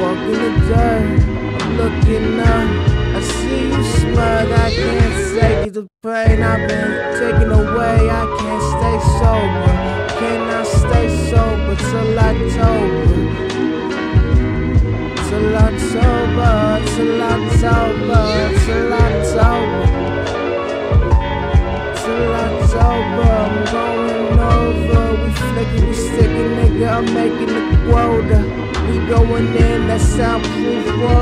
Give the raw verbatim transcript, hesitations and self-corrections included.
walk in the dirt, I'm looking up. I see you smug, I can't say the pain I've been taken away. I can't stay sober, cannot stay sober till October. Till October, till October, till October. Till October, I'm going over. We flicking, we sticking, nigga, I'm making the quota. We going in that soundproof wall.